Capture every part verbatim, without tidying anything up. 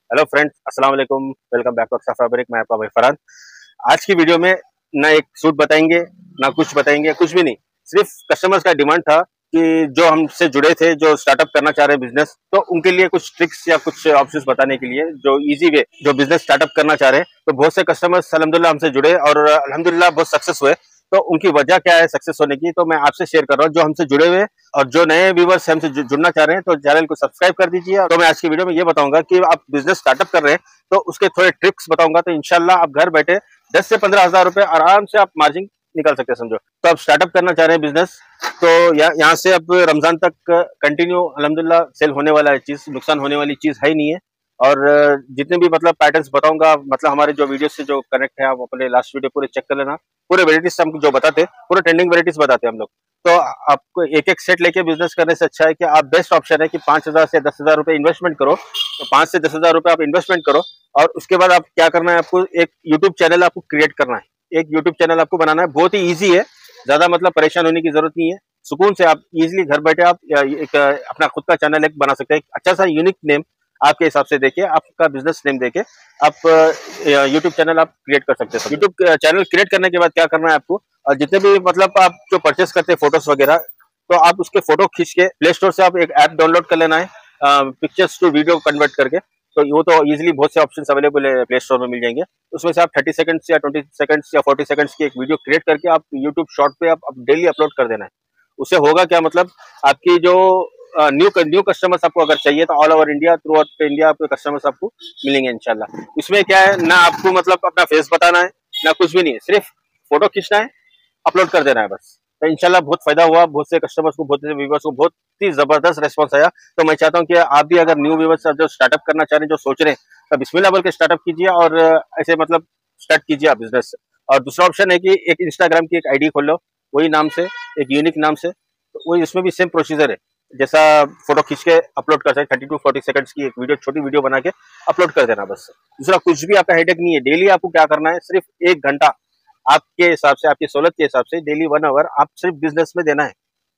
Hello friends, अस्सलाम वालेकुम। Welcome back to Aqsa Fabric. मैं आपका भाई फरहान। आज की वीडियो में ना एक सूट बताएंगे ना कुछ बताएंगे, कुछ भी नहीं। सिर्फ कस्टमर्स का डिमांड था कि जो हमसे जुड़े थे, जो स्टार्टअप करना चाह रहे हैं बिजनेस, तो उनके लिए कुछ ट्रिक्स या कुछ ऑप्शंस बताने के लिए, जो इजी वे जो बिजनेस स्टार्टअप करना चाह रहे हैं। तो बहुत से कस्टमर्स अल्हम्दुलिल्लाह हमसे जुड़े और अल्हम्दुलिल्लाह बहुत सक्सेस हुए। तो उनकी वजह क्या है सक्सेस होने की, तो मैं आपसे शेयर कर रहा हूँ। जो हमसे जुड़े हुए और जो नए व्यूवर्स हमसे जुड़ना चाह रहे हैं, तो चैनल को सब्सक्राइब कर दीजिए। तो मैं आज की वीडियो में ये बताऊंगा कि आप बिजनेस स्टार्टअप कर रहे हैं तो उसके थोड़े ट्रिक्स बताऊंगा। तो इंशाल्लाह आप घर बैठे दस से पंद्रह हजार रुपए आराम से आप मार्जिन निकाल सकते हैं, समझो। तो आप स्टार्टअप करना चाह रहे हैं बिजनेस, तो यहाँ से अब रमजान तक कंटिन्यू अल्हम्दुलिल्लाह सेल होने वाला है चीज, नुकसान होने वाली चीज है ही नहीं है। और जितने भी मतलब पैटर्न्स बताऊंगा, मतलब हमारे जो वीडियो से जो कनेक्ट है, आप अपने लास्ट वीडियो पूरे चेक कर लेना। पूरे वेराइटीज हम जो बताते हैं, पूरे ट्रेंडिंग वेराइटीज बताते हैं हम लोग। तो आपको एक एक सेट लेके बिजनेस करने से अच्छा है कि आप बेस्ट ऑप्शन है कि पांच हजार से दस हजार रुपए इन्वेस्टमेंट करो। तो पांच से दस हजार रुपए आप इन्वेस्टमेंट करो और उसके बाद आप क्या करना है, आपको एक यूट्यूब चैनल आपको क्रिएट करना है। एक यूट्यूब चैनल आपको बनाना है, बहुत ही ईजी है, ज्यादा मतलब परेशान होने की जरूरत नहीं है। सुकून से आप इजीली घर बैठे आप एक अपना खुद का चैनल एक बना सकते हैं। अच्छा सा यूनिक नेम आपके हिसाब से देके, आपका बिजनेस नेम देके आप यूट्यूब चैनल आप क्रिएट कर सकते हैं। यूट्यूब चैनल क्रिएट करने के बाद क्या करना है आपको, और जितने भी मतलब आप जो परचेस करते हैं फोटोज वगैरह, तो आप उसके फोटो खींच के प्ले स्टोर से आप एक ऐप डाउनलोड कर लेना है, पिक्चर्स टू वीडियो कन्वर्ट करके। तो वो तो इजीली बहुत से ऑप्शंस अवेलेबल है, प्ले स्टोर में मिल जाएंगे। उसमें से आप थर्टी सेकंड्स या ट्वेंटी सेकंड्स या फोर्टी सेकंड्स की एक वीडियो क्रिएट करके आप यूट्यूब शॉर्ट पे आप डेली अपलोड कर देना है। उससे होगा क्या, मतलब आपकी जो न्यू न्यू कस्टमर्स आपको अगर चाहिए तो all over India, throughout India आपके कस्टमर्स आपको मिलेंगे इंशाल्लाह। इसमें क्या है ना, आपको मतलब अपना फेस बताना है ना, कुछ भी नहीं है, सिर्फ फोटो खींचना है, अपलोड कर देना है बस। तो इंशाल्लाह बहुत फायदा हुआ, बहुत से कस्टमर्स को, बहुत से व्यूवर्स को बहुत ही जबरदस्त रेस्पॉन्स आया। तो मैं चाहता हूँ कि आप भी अगर न्यू व्यूवर्स जो स्टार्टअप करना चाह रहे हैं, जो सोच रहे हैं, तो बिस्मिल्लाह बोल के स्टार्टअप कीजिए और ऐसे मतलब स्टार्ट कीजिए आप बिजनेस। और दूसरा ऑप्शन है कि एक इंस्टाग्राम की एक आईडी खोल लो, वही नाम से, एक यूनिक नाम से। तो वही इसमें भी सेम प्रोसीजर है, जैसा फोटो खींच के अपलोड कर सकते, थर्टी टू फोर्टी सेकंड्स की एक वीडियो, छोटी वीडियो बना के अपलोड कर देना बस। दूसरा कुछ भी आपका हेडेक नहीं है। डेली आपको क्या करना है, सिर्फ एक घंटा आपके हिसाब से, आपकी सहूलत के हिसाब से, डेली वन आवर आप सिर्फ बिजनेस में देना है।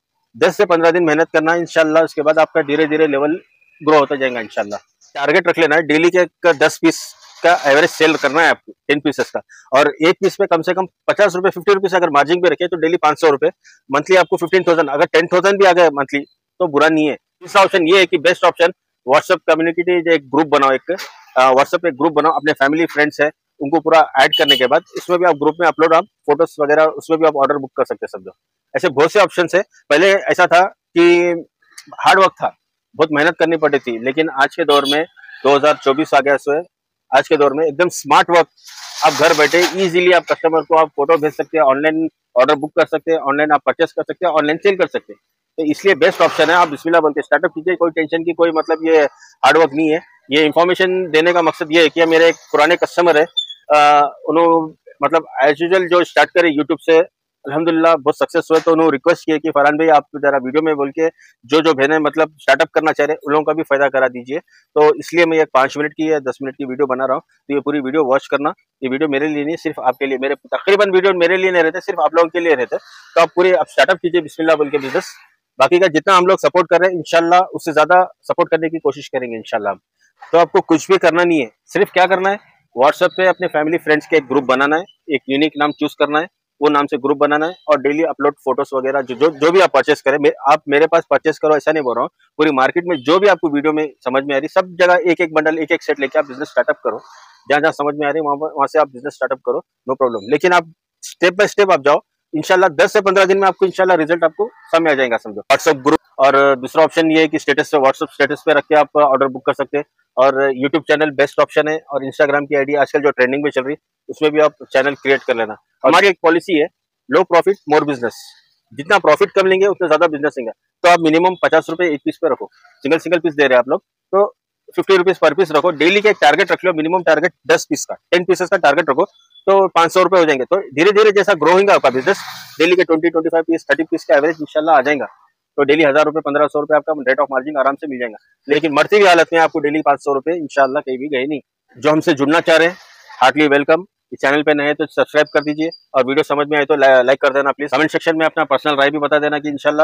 दस से पंद्रह दिन मेहनत करना है इंशाल्लाह। उसके बाद आपका धीरे धीरे लेवल ग्रो होता जाएगा इंशाल्लाह। टारगेट रख लेना है डेली के दस पीस का एवरेज सेल करना है आपको, टेन पीसेस का। और एक पीस पे कम से कम पचास रुपए, फिफ्टी रुपीज अगर मार्जिन पे रखे तो डेली पांच सौ रुपए, मंथली आपको फिफ्टीन थाउजेंड। अगर टेन थाउजेंड भी आ गए मंथली तो बुरा नहीं है। दूसरा ऑप्शन ये है कि बेस्ट ऑप्शन व्हाट्सएप कम्युनिटी, एक ग्रुप बनाओ, एक व्हाट्सएप एक ग्रुप बनाओ, अपने फैमिली फ्रेंड्स है उनको पूरा ऐड करने के बाद इसमें भी आप ग्रुप में अपलोड आप फोटोज वगैरह, उसमें भी आप ऑर्डर बुक कर सकते हैं समझो। ऐसे बहुत से ऑप्शन है। पहले ऐसा था कि हार्ड वर्क था, बहुत मेहनत करनी पड़ती थी, लेकिन आज के दौर में दो हज़ार चौबीस आ गया, सो आज के दौर में एकदम स्मार्ट वर्क। आप घर बैठे इजीली आप कस्टमर को आप फोटो भेज सकते हैं, ऑनलाइन ऑर्डर बुक कर सकते हैं, ऑनलाइन आप परचेस कर सकते हैं, ऑनलाइन सेल कर सकते हैं। तो इसलिए बेस्ट ऑप्शन है, आप बिस्मिल्लाह बोल के स्टार्टअप कीजिए। कोई टेंशन की कोई मतलब ये हार्ड वर्क नहीं है। ये इन्फॉर्मेशन देने का मकसद ये है कि मेरे एक पुराने कस्टमर है, उन्होंने मतलब एज यूजुअल जो स्टार्ट करे यूट्यूब से, अल्हम्दुलिल्लाह बहुत सक्सेस हुए। तो उन्होंने रिक्वेस्ट किया कि फरहान भाई आप जरा वीडियो में बोल के जो जो बहने मतलब स्टार्टअप करना चाह रहे हैं उन लोगों का भी फायदा करा दीजिए। तो इसलिए मैं एक पांच मिनट की या दस मिनट की वीडियो बना रहा हूँ। तो ये पूरी वीडियो वॉच करना। ये वीडियो मेरे लिए नहीं, सिर्फ आपके लिए। मेरे तकरीबन वीडियो मेरे लिए नहीं रहते, सिर्फ आप लोगों के लिए रहते। तो आप पूरे आप स्टार्टअप कीजिए बिस्मिल्लाह बोल के बिजनेस। बाकी का जितना हम लोग सपोर्ट कर रहे हैं इंशाल्लाह उससे ज्यादा सपोर्ट करने की कोशिश करेंगे इंशाल्लाह। तो आपको कुछ भी करना नहीं है, सिर्फ क्या करना है, व्हाट्सएप पे अपने फैमिली फ्रेंड्स के एक ग्रुप बनाना है, एक यूनिक नाम चूज करना है, वो नाम से ग्रुप बनाना है और डेली अपलोड फोटोज वगैरह जो जो जो भी आप परचेस करें, आप मेरे पास परचेस करो ऐसा नहीं बोल रहा हूँ। पूरी मार्केट में जो भी आपको वीडियो में समझ में आ रही, सब जगह एक एक बंडल, एक एक सेट लेके आप बिजनेस स्टार्टअप करो। जहां जहां समझ में आ रही वहां वहां से आप बिजनेस स्टार्टअप करो, नो प्रॉब्लम। लेकिन आप स्टेप बाय स्टेप आप जाओ, इंशाल्लाह दस से पंद्रह दिन में आपको इंशाल्लाह रिजल्ट आपको समय आ जाएगा समझो। व्हाट्सएप ग्रुप, और दूसरा ऑप्शन ये है कि स्टेटस पे, व्हाट्सएप स्टेटस पे रख के आप ऑर्डर बुक कर सकते हैं। और यूट्यूब चैनल बेस्ट ऑप्शन है, और इंस्टाग्राम की आईडी आजकल जो ट्रेंडिंग में चल रही है उसमें भी आप चैनल क्रिएट कर लेना। हमारी एक पॉलिसी है, लो प्रॉफिट मोर बिजनेस। जितना प्रॉफिट कम लेंगे उतना ज्यादा बिजनेस लेंगे। तो आप मिनिमम पचास रुपए एक पीस पे रखो, सिंगल सिंगल पीस दे रहे हैं आप लोग, तो फिफ्टी रुपीज पर पीस रखो। डेली का एक टारगेट रख लो, मिनिमम टारगेट दस पीस का, टेन पीसेस का टारगेट रखो, तो पांच सौ रुपए हो जाएंगे। तो धीरे धीरे जैसा ग्रो होगा आपका बिजनेस, डेली के twenty twenty five piece, thirty piece का एवरेज इंशाल्लाह आ जाएगा। तो डेली हजार रुपए, पंद्रह सौ रुपए आपका रेट ऑफ मार्जिन आराम से मिल जाएगा। लेकिन मरती हुई हालत में आपको डेली पांच सौ रुपए इंशाल्लाह कहीं भी गए नहीं। जो हमसे जुड़ना चाह रहे हैं, हार्टली वेलकम। इस चैनल पे नए हैं तो सब्सक्राइब कर दीजिए, और वीडियो समझ में आए तो लाइक कर देना प्लीज। कमेंट सेक्शन में अपना पर्सनल राय भी बता देना कि इंशाल्लाह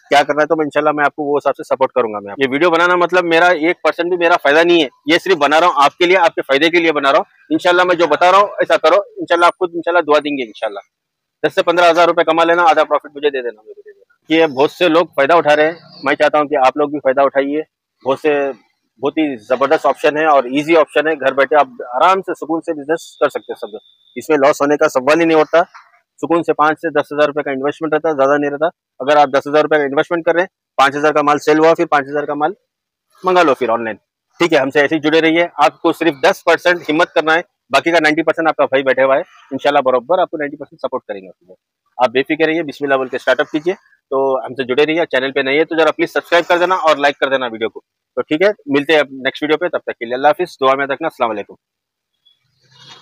क्या करना है, तो मैं इंशाल्लाह मैं आपको वो हिसाब से सपोर्ट करूंगा। मैं ये वीडियो बनाना मतलब मेरा एक परसेंट भी मेरा फायदा नहीं है, ये सिर्फ बना रहा हूँ आपके लिए, आपके फायदे के लिए बना रहा हूँ। इंशाल्लाह मैं जो बता रहा हूँ ऐसा करो, इंशाल्लाह आप खुद इंशाल्लाह दुआ देंगे। इंशाल्लाह दस से पंद्रह हजार रुपए कमा लेना, आधा प्रॉफिट मुझे दे देना, मुझे दे देना। ये बहुत से लोग फायदा उठा रहे हैं, मैं चाहता हूँ कि आप लोग भी फायदा उठाइए। बहुत से बहुत ही जबरदस्त ऑप्शन है और इजी ऑप्शन है, घर बैठे आप आराम से सुकून से बिजनेस कर सकते हैं। सब इसमें लॉस होने का सवाल ही नहीं होता। सुकून से पांच से दस हजार रुपए का इन्वेस्टमेंट रहता है, ज्यादा नहीं रहता। अगर आप दस हजार रुपए का इन्वेस्टमेंट कर रहे हैं, पांच हजार का माल सेल हुआ, फिर पांच हजार का माल मंगा लो फिर ऑनलाइन। ठीक है, हमसे ऐसे ही जुड़े रहिए। आपको सिर्फ दस परसेंट हिम्मत करना है, बाकी का नाइन्टी परसेंट आपका भाई बैठे हुआ है। इंशाल्लाह बराबर आपको नाइन्टी परसेंट सपोर्ट करेंगे। आप बेफिक्र रहिए, बिस्मिल्लाह बोल के स्टार्टअप कीजिए। तो हमसे जुड़े रहिए। चैनल पे नहीं है तो जरा प्लीज सब्सक्राइब कर देना और लाइक कर देना वीडियो को। तो ठीक है, मिलते हैं नेक्स्ट वीडियो पे, तब तक के लिए अल्लाह हाफिज, दुआ में रखना, अस्सलाम वालेकुम।